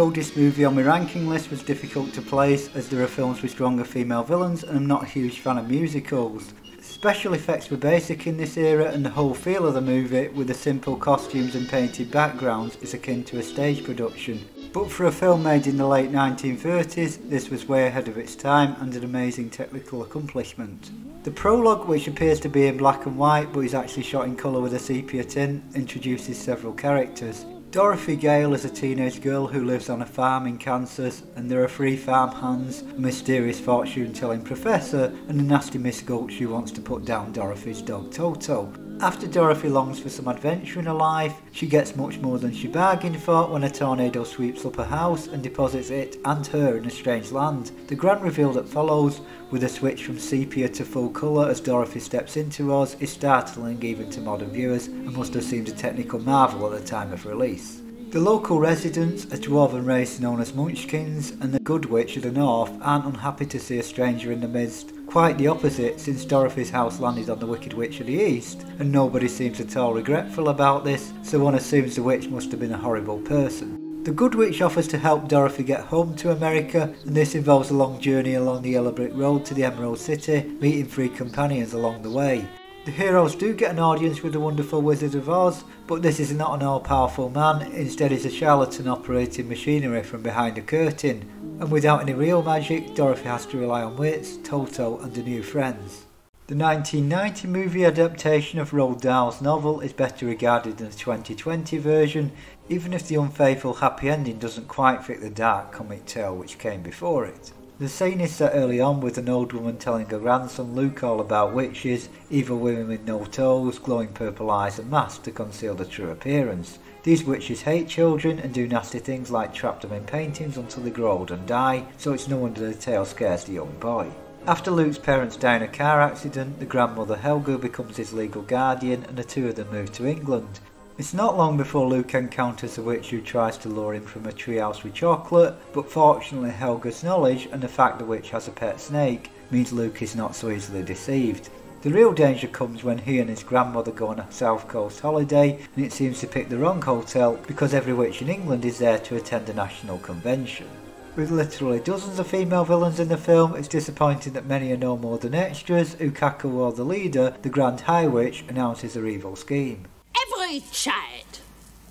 Though this movie on my ranking list was difficult to place as there are films with stronger female villains and I'm not a huge fan of musicals. Special effects were basic in this era and the whole feel of the movie with the simple costumes and painted backgrounds is akin to a stage production. But for a film made in the late 1930s, this was way ahead of its time and an amazing technical accomplishment. The prologue, which appears to be in black and white but is actually shot in colour with a sepia tint, introduces several characters. Dorothy Gale is a teenage girl who lives on a farm in Kansas, and there are 3 farm hands, a mysterious fortune-telling professor, and a nasty Miss Gulch who wants to put down Dorothy's dog Toto. After Dorothy longs for some adventure in her life, she gets much more than she bargained for when a tornado sweeps up her house and deposits it and her in a strange land. The grand reveal that follows, with a switch from sepia to full colour as Dorothy steps into Oz, is startling even to modern viewers and must have seemed a technical marvel at the time of release. The local residents, a dwarven race known as Munchkins, and the Good Witch of the North aren't unhappy to see a stranger in the midst. Quite the opposite, since Dorothy's house landed on the Wicked Witch of the East, and nobody seems at all regretful about this, so one assumes the witch must have been a horrible person. The Good Witch offers to help Dorothy get home to America, and this involves a long journey along the yellow brick road to the Emerald City, meeting 3 companions along the way. The heroes do get an audience with the wonderful Wizard of Oz, but this is not an all-powerful man, instead he's a charlatan operating machinery from behind a curtain, and without any real magic, Dorothy has to rely on wits, Toto and her new friends. The 1990 movie adaptation of Roald Dahl's novel is better regarded than the 2020 version, even if the unfaithful happy ending doesn't quite fit the dark comic tale which came before it. The scene is set early on with an old woman telling her grandson Luke all about witches, evil women with no toes, glowing purple eyes and masks to conceal their true appearance. These witches hate children and do nasty things like trap them in paintings until they grow old and die, so it's no wonder the tale scares the young boy. After Luke's parents die in a car accident, the grandmother Helga becomes his legal guardian and the two of them move to England. It's not long before Luke encounters a witch who tries to lure him from a treehouse with chocolate, but fortunately Helga's knowledge and the fact the witch has a pet snake means Luke is not so easily deceived. The real danger comes when he and his grandmother go on a South Coast holiday and it seems to pick the wrong hotel because every witch in England is there to attend a national convention. With literally dozens of female villains in the film, it's disappointing that many are no more than extras who cackle while the leader, the Grand High Witch, announces her evil scheme. Every child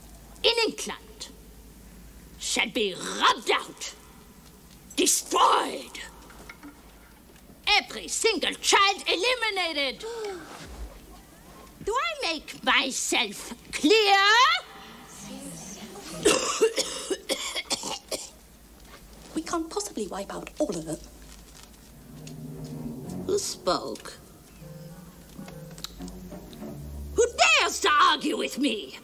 in England shall be rubbed out, destroyed. Every single child eliminated. Do I make myself clear? We can't possibly wipe out all of them. Who spoke? Who dares to argue with me?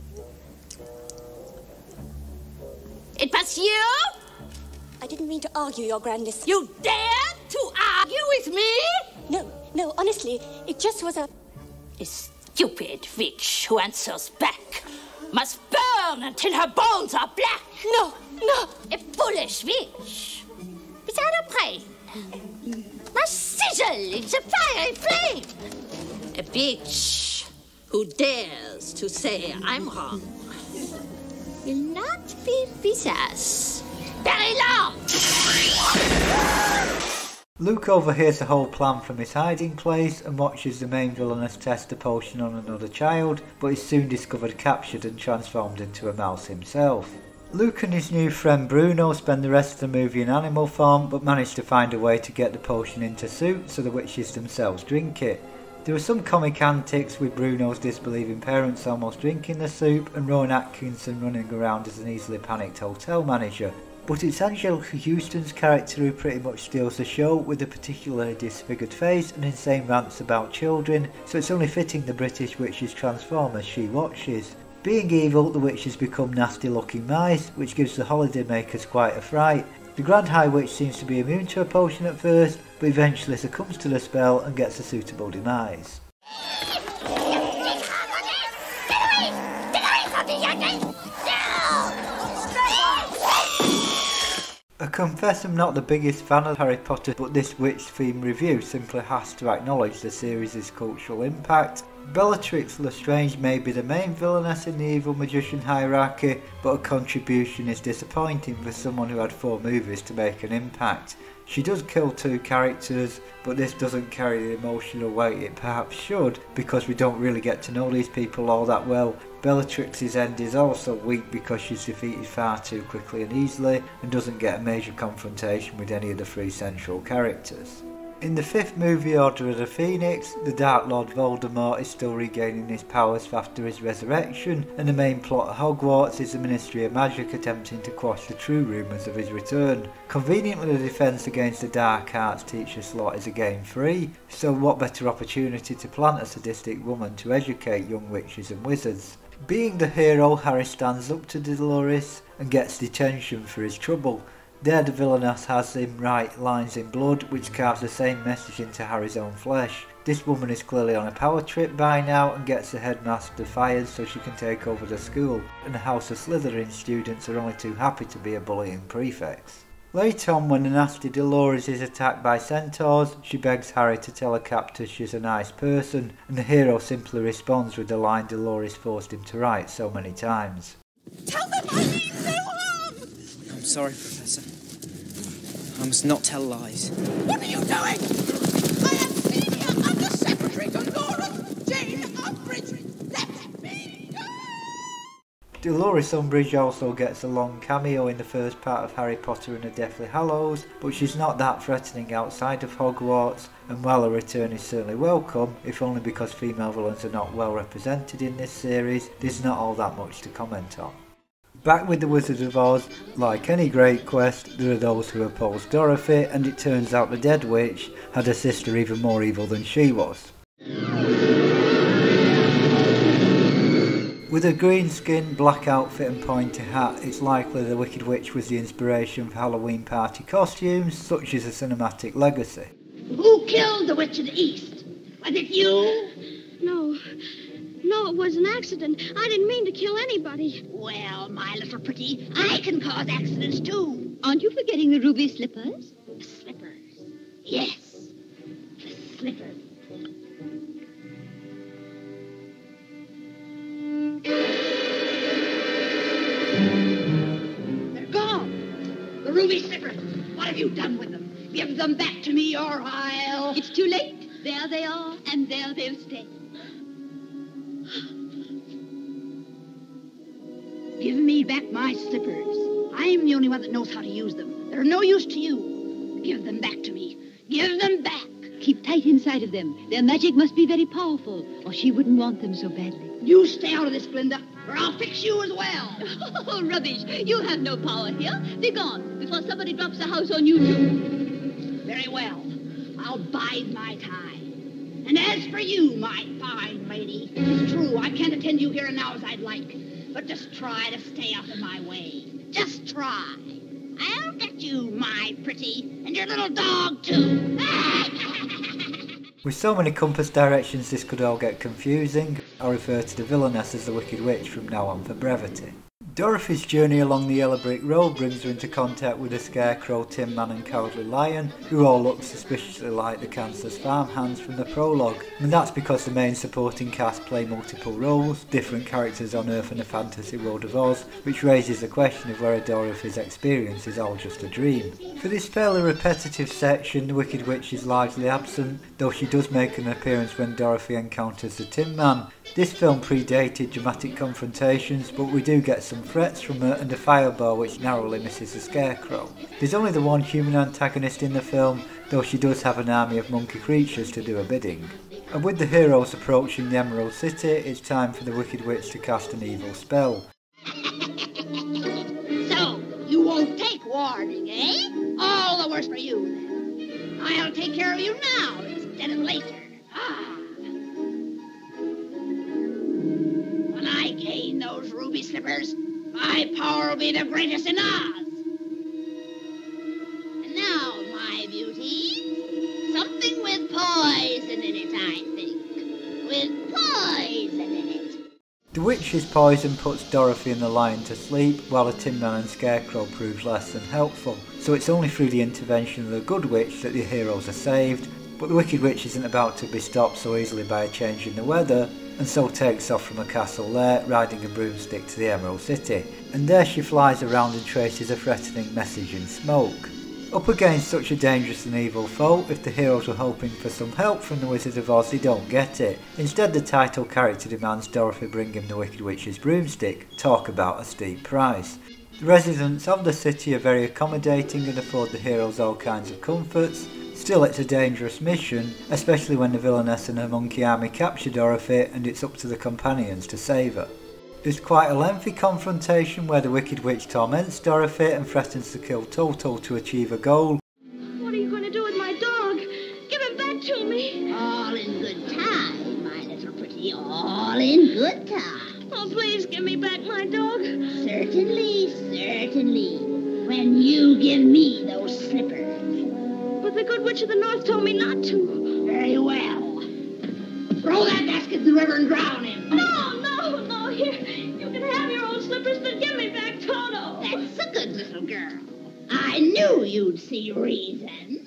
It was you? I didn't mean to argue, Your Grandness. You dared to argue with me? No, honestly, it just was a stupid witch who answers back must burn until her bones are black. No. A foolish witch without a brain must sizzle in the fiery flame. A witch who dares to say I'm wrong will not be with us very long. Luke overhears the whole plan from his hiding place and watches the main villainess test a potion on another child, but is soon discovered captured and transformed into a mouse himself. Luke and his new friend Bruno spend the rest of the movie in animal form, but manage to find a way to get the potion into soup so the witches themselves drink it. There are some comic antics with Bruno's disbelieving parents almost drinking the soup and Rowan Atkinson running around as an easily panicked hotel manager. But it's Anjelica Huston's character who pretty much steals the show with a particularly disfigured face and insane rants about children, so it's only fitting the British witches transform as she watches. Being evil, the witches become nasty looking mice, which gives the holiday makers quite a fright. The Grand High Witch seems to be immune to a potion at first, but eventually succumbs to the spell and gets a suitable demise. I confess I'm not the biggest fan of Harry Potter, but this witch-themed review simply has to acknowledge the series' cultural impact. Bellatrix Lestrange may be the main villainess in the evil magician hierarchy, but her contribution is disappointing for someone who had 4 movies to make an impact. She does kill 2 characters, but this doesn't carry the emotional weight it perhaps should, because we don't really get to know these people all that well. Bellatrix's end is also weak because she's defeated far too quickly and easily, and doesn't get a major confrontation with any of the 3 central characters. In the 5th movie, Order of the Phoenix, the Dark Lord Voldemort is still regaining his powers after his resurrection, and the main plot at Hogwarts is the Ministry of Magic attempting to quash the true rumours of his return. Conveniently, the defence against the dark arts teacher slot is again free, so what better opportunity to plant a sadistic woman to educate young witches and wizards. Being the hero, Harry stands up to Delores and gets detention for his trouble. There the villainess has him write lines in blood which carves the same message into Harry's own flesh. This woman is clearly on a power trip by now and gets the headmaster fired so she can take over the school, and the House of Slytherin students are only too happy to be a bullying prefects. Later on, when the nasty Delores is attacked by centaurs, she begs Harry to tell her captor she's a nice person, and the hero simply responds with the line Delores forced him to write so many times. Tell them I mean no harm! I'm sorry, Professor. I must not tell lies. What are you doing? I am Senior Under Secretary Dolores Jane Umbridge. Let me go! Delores Umbridge also gets a long cameo in the first part of Harry Potter and the Deathly Hallows, but she's not that threatening outside of Hogwarts, and while her return is certainly welcome, if only because female villains are not well represented in this series, there's not all that much to comment on. Back with the Wizard of Oz, like any great quest, there are those who oppose Dorothy, and it turns out the dead witch had a sister even more evil than she was. With her green skin, black outfit and pointy hat, it's likely the Wicked Witch was the inspiration for Halloween party costumes, such as a cinematic legacy. Who killed the Witch of the East? Was it you? No, it was an accident. I didn't mean to kill anybody. Well, my little pretty, I can cause accidents too. Aren't you forgetting the ruby slippers? The slippers. Yes, the slippers. They're gone. The ruby slippers. What have you done with them? Give them back to me or I'll... It's too late. There they are, and there they'll stay. Give me back my slippers. I'm the only one that knows how to use them. They're no use to you. Give them back to me. Give them back. Keep tight inside of them. Their magic must be very powerful, or she wouldn't want them so badly. You stay out of this, Glinda, or I'll fix you as well. Oh, rubbish. You have no power here. Be gone before somebody drops a house on you, too. Very well. I'll bide my time. And as for you, my fine lady, it's true, I can't attend you here and now as I'd like. But just try to stay out of my way. Just try. I'll get you, my pretty, and your little dog, too. With so many compass directions this could all get confusing, I'll refer to the villainess as the Wicked Witch from now on for brevity. Dorothy's journey along the Yellow Brick Road brings her into contact with the Scarecrow, Tin Man and Cowardly Lion, who all look suspiciously like the Kansas farmhands from the prologue, and that's because the main supporting cast play multiple roles, different characters on Earth and the fantasy world of Oz, which raises the question of whether Dorothy's experience is all just a dream. For this fairly repetitive section, the Wicked Witch is largely absent, though she does make an appearance when Dorothy encounters the Tin Man. This film predated dramatic confrontations, but we do get some threats from her and a fireball which narrowly misses the Scarecrow. There's only the one human antagonist in the film, though she does have an army of monkey creatures to do her bidding. And with the heroes approaching the Emerald City, it's time for the Wicked Witch to cast an evil spell. So, you won't take warning, eh? All the worse for you, then. I'll take care of you now instead of later. When I gain those ruby slippers, my power will be the greatest in Oz. And now, my beauty, something with poison in it, I think. With poison in it. The witch's poison puts Dorothy and the Lion to sleep, while the Tin Man and Scarecrow proves less than helpful. So it's only through the intervention of the Good Witch that the heroes are saved, but the Wicked Witch isn't about to be stopped so easily by a change in the weather, and so takes off from a castle there, riding a broomstick to the Emerald City, and there she flies around and traces a threatening message in smoke. Up against such a dangerous and evil foe, if the heroes were hoping for some help from the Wizard of Oz, they don't get it. Instead, the title character demands Dorothy bring him the Wicked Witch's broomstick. Talk about a steep price. The residents of the city are very accommodating and afford the heroes all kinds of comforts. Still, it's a dangerous mission, especially when the Villainess and her monkey army capture Dorothy and it's up to the companions to save her. There's quite a lengthy confrontation where the Wicked Witch torments Dorothy and threatens to kill Toto to achieve a goal. What are you going to do with my dog? Give him back to me. All in good time, my little pretty. All in good time. Oh, please give me back my dog. Certainly, certainly. When you give me those slippers. But the Good Witch of the North told me not to. Very well. Throw that basket in the river and drown him. No. Here, you can have your old slippers, but give me back Toto. That's a good little girl. I knew you'd see reason.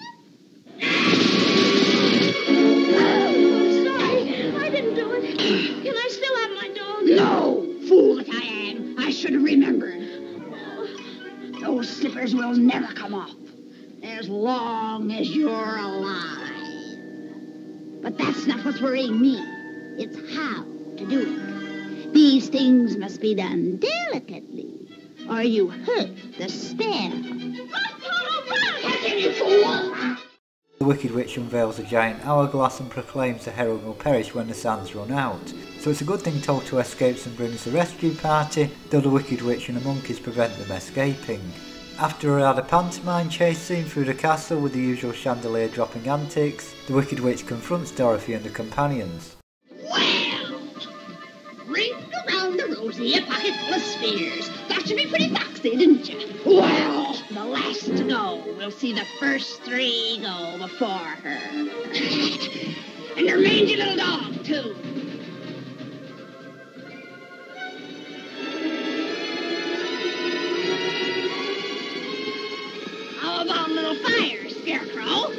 Oh, sorry. I didn't do it. Can I still have my dog? No, fool that I am. I should have remembered. Those slippers will never come off as long as you're alive. But that's not what's worrying me. It's how to do it. These things must be done delicately, or you hurt the spell. Catch him, you fool! The Wicked Witch unveils a giant hourglass and proclaims the heroine will perish when the sands run out. So it's a good thing Toto escapes and brings the rescue party, though the Wicked Witch and the monkeys prevent them escaping. After a rather pantomime chase scene through the castle with the usual chandelier dropping antics, the Wicked Witch confronts Dorothy and the companions. Ring around the rosy, a pocket full of spears. Thought you'd be pretty foxy, didn't you? Well, the last to go will see the first three go before her. And her mangy little dog, too. How about a little fire, Scarecrow?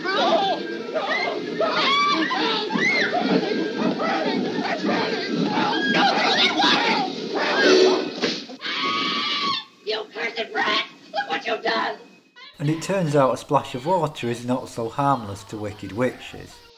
You cursed brat! Look what you've done! And it turns out a splash of water is not so harmless to Wicked Witches.